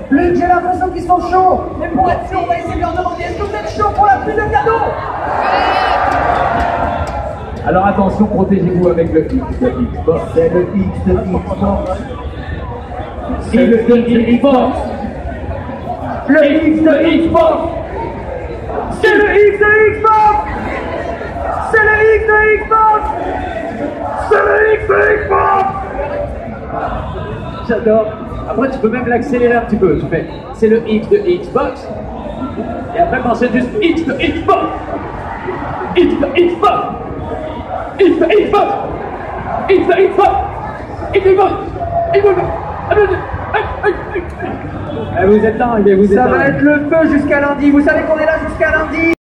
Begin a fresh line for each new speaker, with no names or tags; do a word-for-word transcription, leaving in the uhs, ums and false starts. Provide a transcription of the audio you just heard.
Luc, j'ai l'impression qu'ils sont chauds. Mais pour être sûr, on va essayer de leur demander, est-ce que vous êtes chaud pour la pluie de cadeaux?
Alors attention, protégez-vous avec le X de Xbox. C'est le X de Xbox. C'est le X de Xbox. Le X de Xbox. C'est le X de Xbox. C'est le X de Xbox. C'est le X de Xbox. J'adore. Après, tu peux même l'accélérer un petit peu. Tu fais, c'est le X de Xbox. Et après, t'enchaînes juste X de Xbox. X de Xbox. X de Xbox. X de Xbox. X de Xbox. X de Xbox. Vous êtes là, vous êtes là.
Ça va être le feu jusqu'à lundi. Vous savez qu'on est là jusqu'à lundi.